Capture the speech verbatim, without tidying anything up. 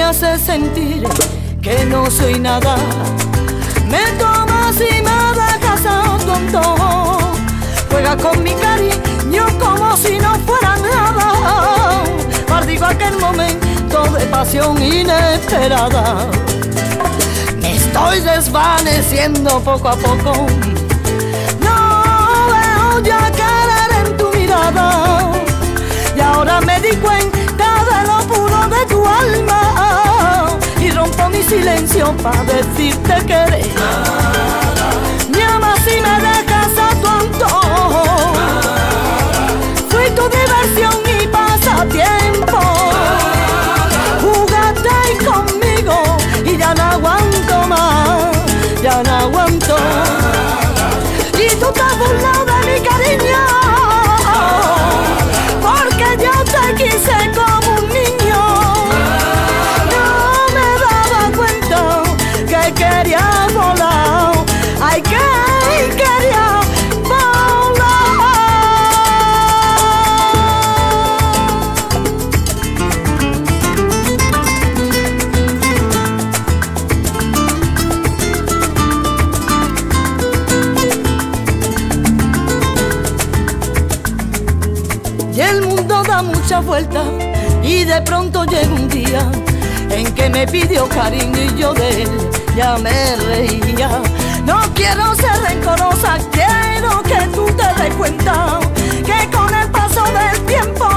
hace sentir que no soy nada. Me tomas y me dejas a tonto. Juega con mi cariño como si no fuera nada. Maldigo aquel momento de pasión inesperada. Me estoy desvaneciendo poco a poco. No veo ya querer en tu mirada. Y ahora me di cuenta de lo puro de tu alma. Y rompo mi silencio para decirte que eres. Me amas y me dejas a tu antojo. Fui tu diversión y pasatiempo. Jugaste conmigo y ya no aguanto más. Ya no aguanto. Y tú te has burlado de mi cariño, porque yo te quise como un niño. No me daba cuenta que quería volar. Ay, que quería volar. Y el mundo da muchas vueltas y de pronto llega un día en que me pidió cariño y yo de él ya me reía. No quiero ser rencorosa, quiero que tú te des cuenta que con el paso del tiempo